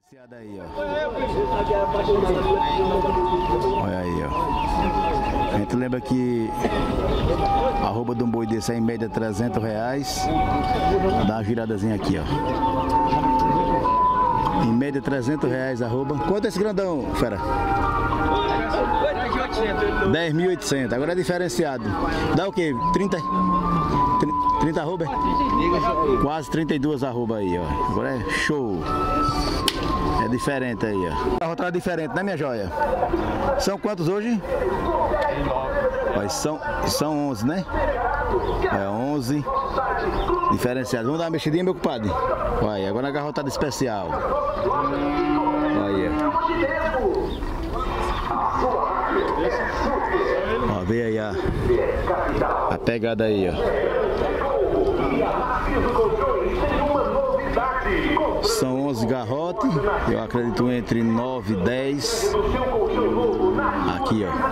Diferenciada aí, ó. Olha aí, ó. A gente lembra que a arroba de um boi desse é em média R$300. Dá uma viradazinha aqui, ó. Em média R$300 a arroba. Quanto é esse grandão, fera? 10.800. Agora é diferenciado. Dá o quê? 30 arroba? Quase 32 arroba aí, ó. Agora é show. É diferente aí, ó. A rotada é diferente, né, minha joia? São quantos hoje? São 11, né? É 11. Diferenciado. Vamos dar uma mexidinha, meu compadre? Vai, agora a garrotada especial. Aí, ó. Ó, vê aí a pegada aí, ó. São 11 garrotes, eu acredito entre 9 e 10. Aqui, ó.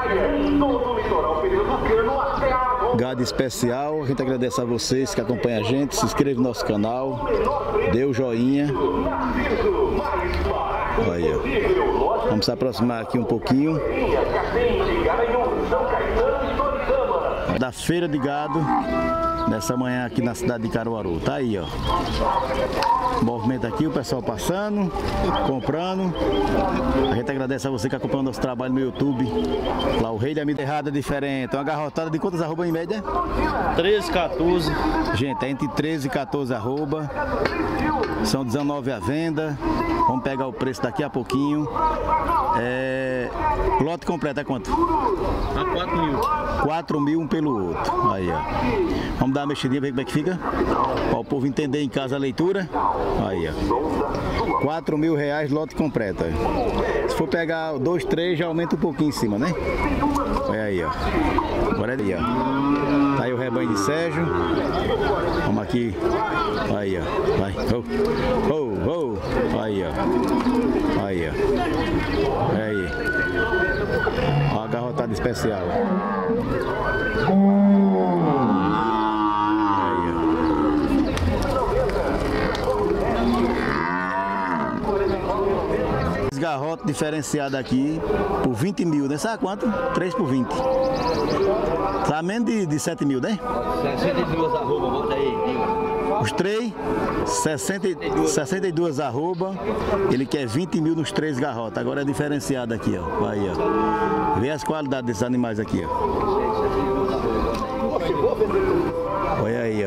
Gado especial, a gente agradece a vocês que acompanham a gente, se inscreve no nosso canal, dê o joinha. Aí, ó. Vamos se aproximar aqui um pouquinho da feira de gado nessa manhã aqui na cidade de Caruaru. Tá aí, ó. Movimento aqui, o pessoal passando, comprando. A gente agradece a você que acompanha o nosso trabalho no YouTube. Lá o Rei da Mídia Errada diferente. Uma garrotada de quantas arroba em média? 13, 14. Gente, é entre 13 e 14 arroba. São 19 à venda. Vamos pegar o preço daqui a pouquinho. Lote completo é quanto? A 4 mil. 4 mil um pelo outro. Aí, ó. Vamos dar uma mexidinha, ver como é que fica. Para o povo entender em casa a leitura. Aí, ó. R$4.000 lote completo. Ó. Se for pegar 2, 3, já aumenta um pouquinho em cima, né? Olha aí, ó. Agora é aí, ó. Tá aí o rebanho de Sérgio. Vamos aqui. Aí, ó. Vai. Aí, ó. Aí, ó. Aí. Ó a garrotada especial. Aí, ó. Garrote diferenciado aqui por 20 mil, né? Sabe quanto? 3 por 20. Tá menos de 7 mil, né? 62 arroba, bota aí, diga. Os três, 62 arroba, ele quer 20 mil nos 3 garrotas. Agora é diferenciado aqui, ó. Aí, ó. Vê as qualidades desses animais aqui, ó. Olha aí, ó.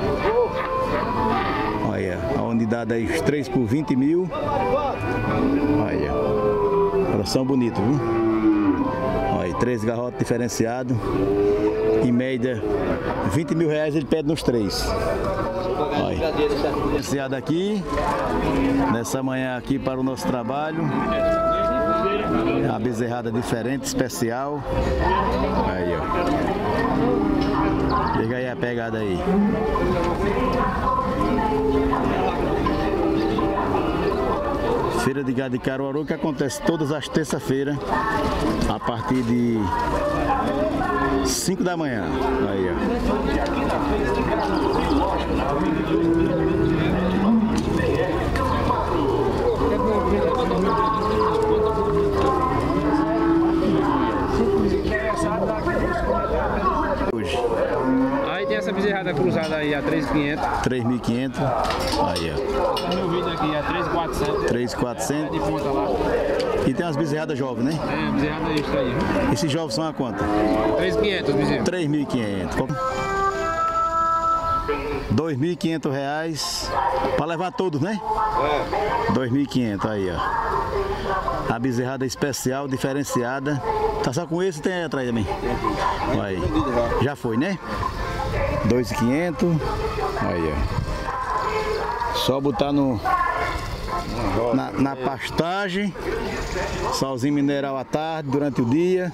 Olha, a unidade aí, os 3 por 20 mil. Olha, coração bonito, viu? Olha, 3 garrotas diferenciados. Em média, R$20.000 ele pede nos 3. Olha, diferenciado aqui, nessa manhã aqui para o nosso trabalho. A bezerrada diferente, especial. Aí, ó. Pega aí a pegada aí. Feira de Gado de Caruaru, que acontece todas as terças-feiras, a partir de 5 da manhã. Aí, ó. Hoje. Aí tem essa bezerrada cruzada aí a 3.500. 3.500. Aí, ó. Meu vídeo aqui a 3.400. 3.400. De ponta lá. E tem umas bezerradas jovens, né? É, bezerrada extra aí. Esses jovens são a quanto? 3.500 bezerros. 3.500. R$2.500 para levar todos, né? É. 2.500 aí, ó. A bezerrada especial, diferenciada. Tá só com esse, tem aí atrás também. Aí. Já foi, né? 2.500. Aí, ó. Só botar na pastagem. Salzinho mineral à tarde, durante o dia.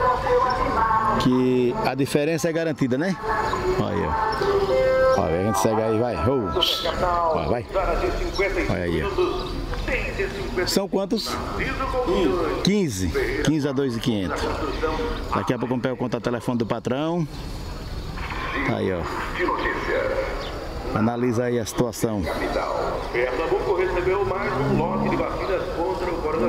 Que a diferença é garantida, né? Aí, ó. Olha, a gente segue aí, vai. Vai. Olha aí, ó. São quantos? 15. 15 a 2.500. Daqui a pouco eu pego o contato telefone do patrão. Aí, ó. Analisa aí a situação. Pernambuco recebeu mais um lote de vacina.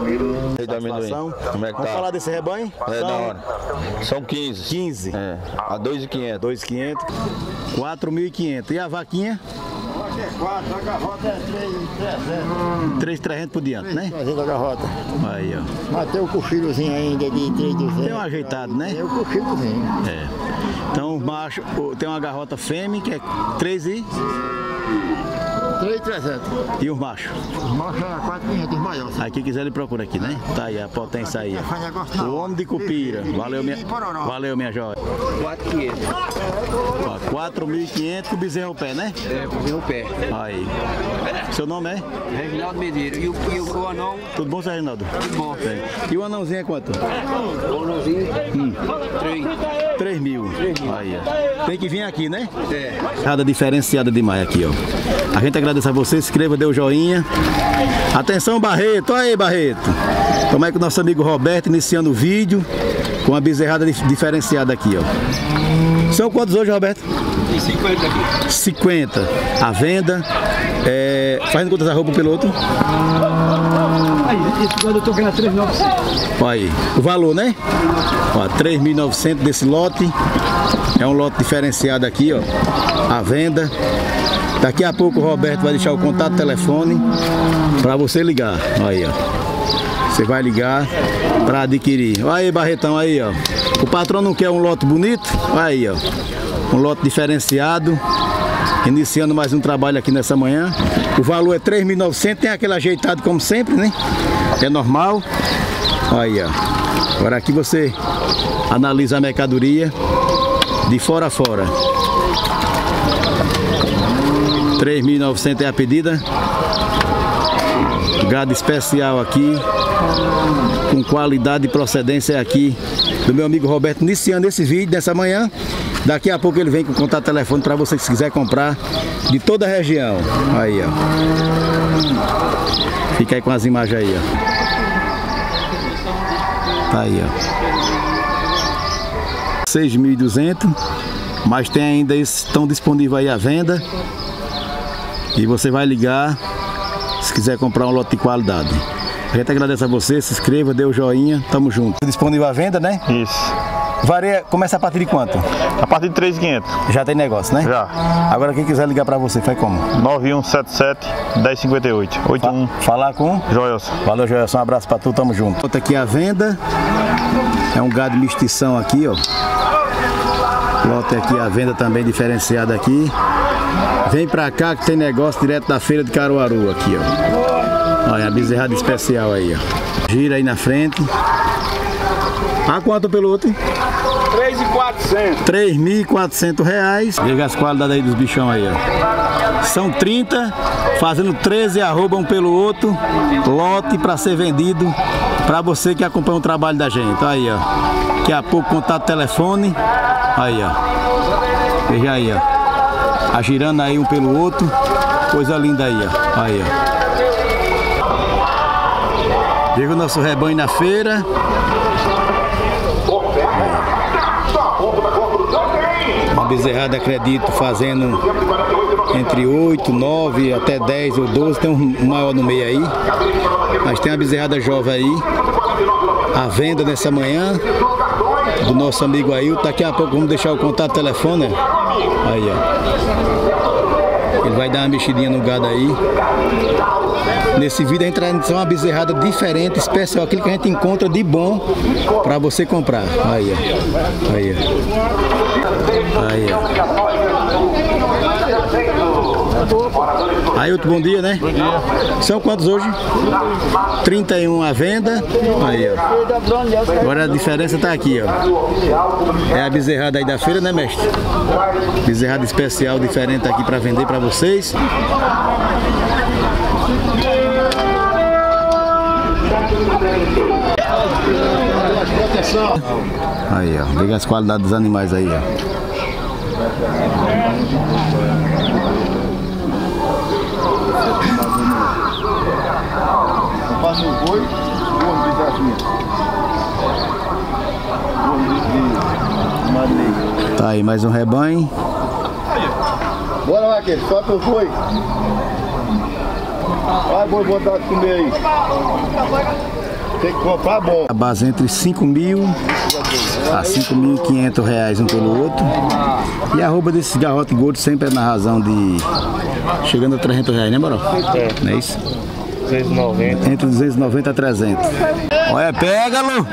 Rei do amendoim. Como é que Vamos tá? falar desse rebanho? É da hora. São 15. 15. É. A 2.500. 2.500. 4.500. E a vaquinha? É 4, a garrota é 3.300 por diante, né? Fazendo a garrota. Aí, ó. Mas tem o cochilozinho ainda de 3.200. Tem um ajeitado, né? Tem o cochilozinho. É. Então, macho, tem uma garrota fêmea que é 3 3.300. e os machos. Os machos é 4.500 maiores. Aí quem quiser ele procura aqui, né? Tá aí a potência aí, ó. O homem de Cupira. Valeu, minha joia. 4.500 com o bezerro pé, né? É, fazer o pé. Aí. Seu nome é? Reginaldo Medeiros. E o anão, Tudo bom, seu Reginaldo? tudo bom. E o anãozinho é quanto? O anãozinho, 3. 3.000. Aí, ó. Tem que vir aqui, né? É. Nada diferenciada demais aqui, ó. A gente agradece a você, se inscreva, dê o joinha. Atenção, Barreto. Aí, Barreto. Como é que o nosso amigo Roberto iniciando o vídeo com a bezerrada diferenciada aqui, ó. São quantos hoje, Roberto? Tem 50 aqui. 50. A venda. Fazendo quantas arroba pelo outro? Aí, esse quando eu tô ganhando 3.900. Olha aí, o valor, né? Ó, 3.900 desse lote. É um lote diferenciado aqui, ó. A venda. Daqui a pouco o Roberto vai deixar o contato telefone para você ligar. Olha aí, ó. Você vai ligar para adquirir. Olha aí, Barretão, aí, ó. O patrão não quer um lote bonito? Olha aí, ó. Um lote diferenciado. Iniciando mais um trabalho aqui nessa manhã. O valor é 3.900, tem aquele ajeitado como sempre, né? É normal. Aí, ó. Agora aqui você analisa a mercadoria de fora a fora. 3.900 é a pedida. Gado especial aqui, com qualidade e procedência aqui do meu amigo Roberto, iniciando esse vídeo dessa manhã. Daqui a pouco ele vem com o contato telefone para você que quiser comprar de toda a região. Aí, ó. Fica aí com as imagens aí, ó. Tá aí, ó. 6.200, mas tem ainda esses estão disponíveis aí à venda. E você vai ligar se quiser comprar um lote de qualidade. A gente agradece a você, se inscreva, dê o joinha, tamo junto. Disponível à venda, né? Isso. Varia, começa a partir de quanto? A partir de 3.500. Já tem negócio, né? Já. Agora quem quiser ligar pra você, faz como? 9177-1058. 81. Falar com? Joelson. Valeu, Joelson, um abraço pra tu, tamo junto. Outra aqui à venda. É um gado mestição aqui, ó. Lote aqui à venda também diferenciado aqui. Vem pra cá que tem negócio direto da feira de Caruaru aqui, ó. Olha a bezerrada especial aí, ó. Gira aí na frente. A quanto pelo outro? 3.400 reais. Veja as qualidades aí dos bichão aí, ó. São 30, fazendo 13 arroba um pelo outro. Lote para ser vendido para você que acompanha o trabalho da gente. Aí, ó. Daqui a pouco contato telefone. Aí, ó. Veja aí, ó. Agirando aí um pelo outro. Coisa linda aí, ó. Aí, ó. Veja o nosso rebanho na feira. Uma bezerrada, acredito, fazendo entre 8, 9, até 10 ou 12. Tem um maior no meio aí. Mas tem uma bezerrada jovem aí. À venda nessa manhã. Do nosso amigo Ailton. Daqui a pouco vamos deixar o contato telefone. Aí, ó. Ele vai dar uma mexidinha no gado aí. Nesse vídeo a gente traz uma bezerrada diferente, especial, aquilo que a gente encontra de bom para você comprar. Aí, ó. Aí, ó. Aí, ó. Ailton, bom dia, né? Bom dia. São quantos hoje? 31 à venda. Aí, ó. Agora a diferença tá aqui, ó. É a bezerrada aí da feira, né, mestre? Bezerrada especial, diferente aqui para vender para vocês. Aí, ó. Veja as qualidades dos animais aí, ó. Passa o boi, Tá aí mais um rebanho. bora lá, Keiko, solta o boi. Vai, boi, botar de comer aí. Tem que comprar bom. A base entre 5.000 a 5.500 reais um pelo outro. E a arroba desse garrote gordo sempre é na razão de... chegando a 300 reais, né, Moral? Não é isso? 290. Entre 290 a 300. Olha, pega, Lu!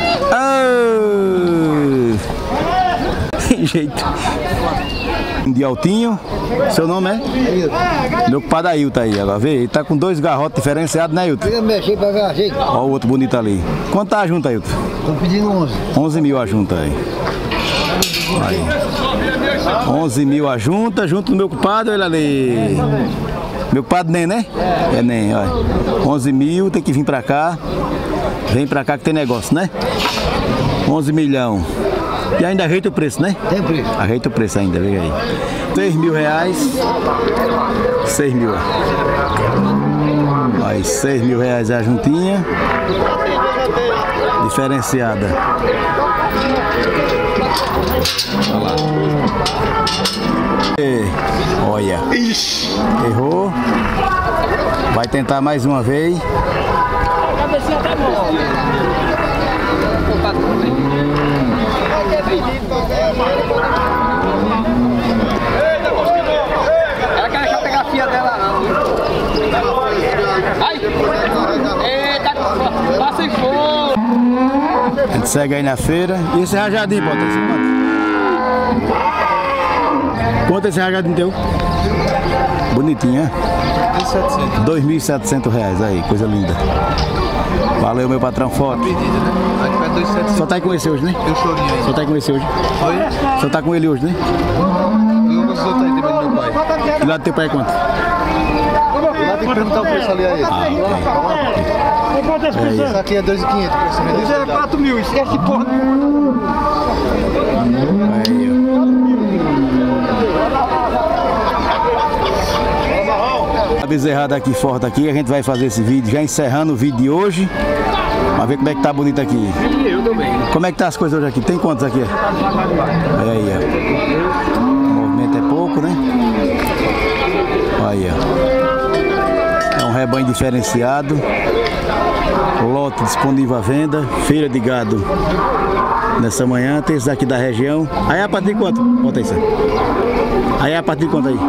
Tem jeito. De altinho. Seu nome é? Meu compadre Ailton aí, agora vê. Ele tá com 2 garrotes diferenciados, né, Ailton? Queria mexer pra ver a gente. Olha o outro bonito ali. Quanto tá a junta, Ailton? Tô pedindo 11. 11 mil a junta aí. 11 mil a junta, junto do meu compadre, olha ali. Meu compadre Nem, né? É Nem, olha. 11 mil, tem que vir pra cá. Vem pra cá que tem negócio, né? 11 milhão. E ainda ajeita o preço, né? Tem preço. Ajeita o preço ainda, vem aí. 6 mil reais. 6 mil. Aí, 6 mil reais é a juntinha. Diferenciada. Olha lá. Olha. Errou. Vai tentar mais uma vez. A cabecinha tá boa. Ela quer deixar pegar a filha dela, não. Ai! Eita, passa em fogo! A gente segue aí na feira. E esse rajadinho, bota esse quanto esse rajadinho teu? Bonitinho, é? 2.700 reais aí, coisa linda. Valeu, meu patrão, foto. Só tá aí com esse hoje, né? Eu chorinho aí. Só tá aí com esse hoje? Oi? Só tá com ele hoje, né? Eu vou soltar aí também do meu pai. E lá do teu pai é quanto? Lá tem que perguntar o preço ali a ele. Isso aqui é 2.500. Isso é 4 mil, esquece porra. Aí, ó. A bezerrada aqui forte aqui, a gente vai fazer esse vídeo, já encerrando o vídeo de hoje. Vamos ver como é que tá bonito aqui. Eu também. Como é que tá as coisas hoje aqui? Tem quantos aqui? Olha aí, ó. O movimento é pouco, né? Olha aí, ó. É um rebanho diferenciado. Lote disponível à venda. Feira de gado nessa manhã. Tem esses aqui da região. Aí é a partir de quanto? Bota aí, aí é a partir de quanto aí?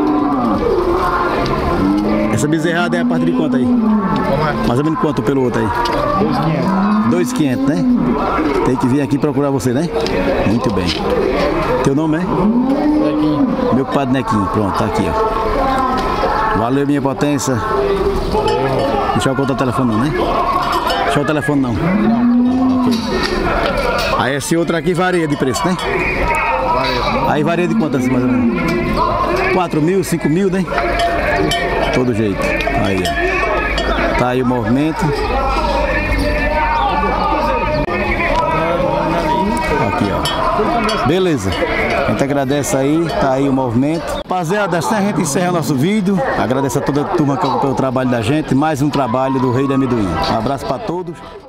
Essa bezerrada é a partir de quanto aí? Mais ou menos quanto pelo outro aí? 2.500, né? Tem que vir aqui procurar você, né? Muito bem. Teu nome é? Nequinho. Meu compadre Nequinho. Pronto, tá aqui, ó. Valeu, minha potência. Deixa eu contar o telefone não, né? Deixa o telefone não. Ok. Aí esse outro aqui varia de preço, né? Aí varia de quanto assim, mais ou menos? 4 mil, 5 mil, né? Todo jeito. Aí, ó. Tá aí o movimento. Aqui, ó. Beleza. A gente agradece aí, tá aí o movimento. Rapaziada, assim a gente encerra nosso vídeo. Agradeço a toda a turma que acompanhou o trabalho da gente. Mais um trabalho do Rei do Amendoim. Um abraço para todos.